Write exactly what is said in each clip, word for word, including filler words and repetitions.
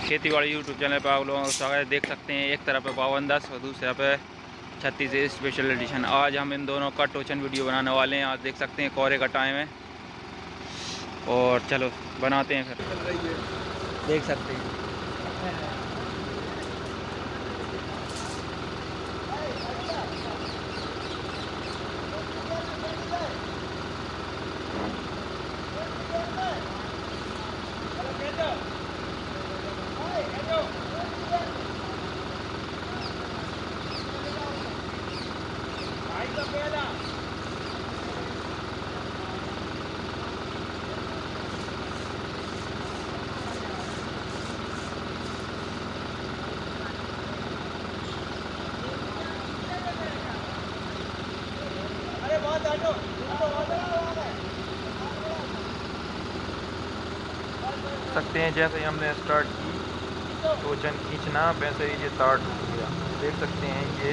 खेतीबाड़ी YouTube channel पर आप लोगों को स्वागत है। देख सकते हैं एक तरफ है बावन दस और दूसरे पे छत्तीस स्पेशल एडिशन। आज हम इन दोनों का टोचन वीडियो बनाने वाले हैं। आज देख सकते हैं कोहरे का टाइम है और चलो बनाते हैं फिर। देख सकते हैं सकते हैं जैसे ही हमने स्टार्ट की टोचन खींचना वैसे ही ये तार टूट गया। देख सकते हैं ये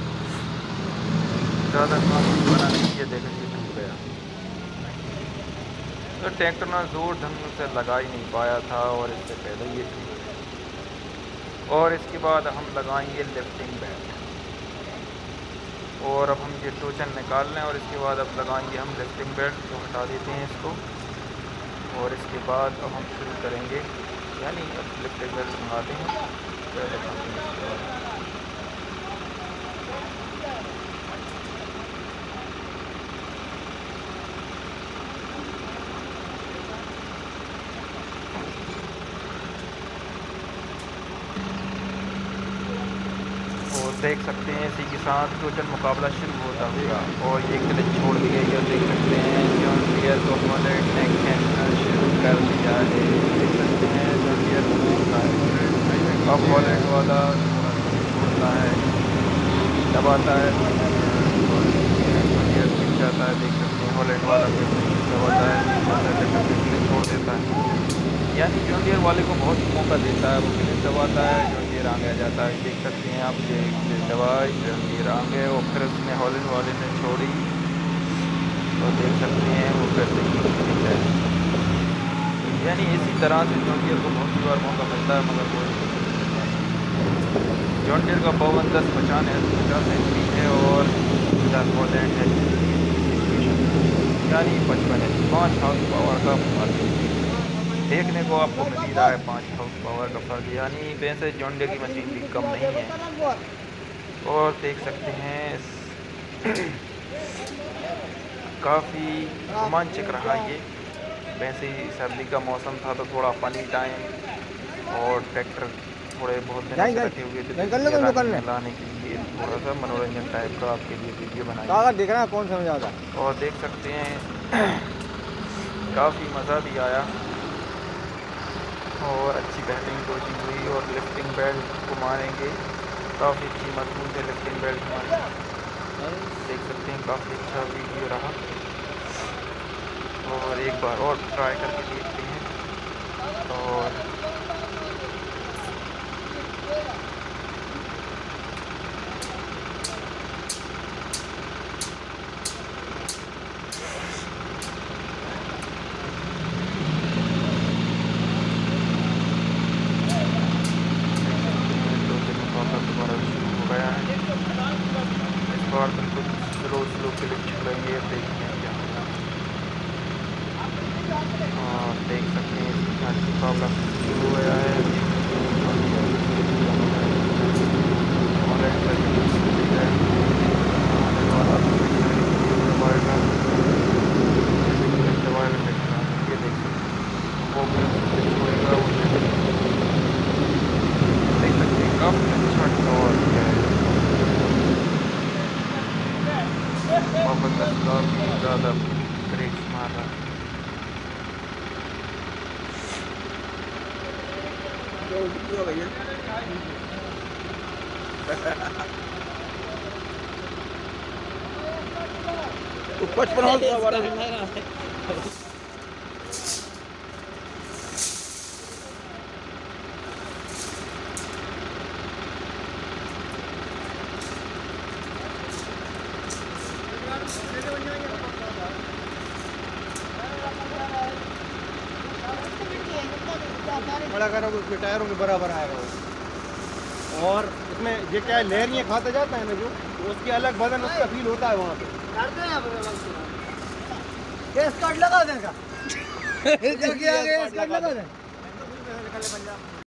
ज़्यादा काफी बना नहीं, ये देख ये टूट गया। तो ट्रैक्टर ने जोर ढंग से लगा ही नहीं पाया था और इससे पहले ये टूट गया। और इसके बाद हम लगाएंगे लिफ्टिंग बेल्ट और अब हम ये टोचन निकाल लें और इसके बाद अब लगाएंगे हम लिफ्टिंग बेल्ट। तो हटा देते हैं इसको और इसके बाद अब हम शुरू करेंगे, यानी अब लिफ्टिंग बेल्ट मंगाते हैं। और देख सकते हैं इसी के साथ टोचन मुकाबला शुरू होता हुआ और ये क्लिच छोड़ दी गई है। देख सकते हैं जॉन डियर को वॉलेट ने खेलना शुरू कर दिया है। देख सकते हैं जॉन डियर अब वॉलेट वाला छोड़ता है, दबाता है, जाता है। देख सकते हैं वॉलेट वाला दबाता है, क्लिच छोड़ देता है। यानी जॉन डियर वाले को बहुत मौका देता है, वो क्लिच दबाता है, जॉन डियर आगे आ जाता है। देख सकते हैं आप ये दवाई जॉन डियर आगे और फिर उसने हॉलैंड वाले ने छोड़ी तो देख सकते हैं वो फिर से है। यानी इसी तरह से जॉन डियर को बहुत बार मौका मिलता है मगर वो जॉन डियर का बावन दस पचान है पचास एच पी है और हॉलैंड है यानी पचपन एच पाँच हाउस पावर का फर्क देखने को आपको मिल ही रहा है। पाँच हाउस पावर का फर्क यानी वैसे जॉन डियर की मशीन भी कम नहीं है। और देख सकते हैं काफ़ी रोमांचक रहा ये। वैसे ही सर्दी का मौसम था तो थोड़ा फनी टाइम और ट्रैक्टर थोड़े बहुत दिन से रखे हुए थे लाने के लिए थोड़ा सा मनोरंजन टाइप का आपके लिए वीडियो बनाया देख रहा है कौन समझ आता। और देख सकते हैं काफ़ी मज़ा भी आया और अच्छी बेहतरीन कोचिंग हुई। और लिफ्टिंग बेल्ट को मारेंगे, काफ़ी अच्छी मजबूत है लिफ्टिंग बेल्ट हमारी। देख सकते हैं काफ़ी अच्छा वीडियो रहा और एक बार और ट्राई करके देखते हैं। और और बिल्कुल स्लो स्लो क्लिक चलेंगे। देखते हैं क्या और देख सकते हैं मुकाबला शुरू हो गया है। ये देख सकते हैं काफ़ी अच्छा टॉर है काफ़ी ज़्यादा ब्रेक्स मार रहा है। पचपन खड़ा करा तो उसके टायरों के बराबर आएगा वो। और इसमें ये क्या है, लहरियाँ खाता जाता है ना जो, तो उसकी अलग वजन उसका फील होता है वहाँ पे। गैस कार्ड लगा देगा। गैस कार्ड लगा दे।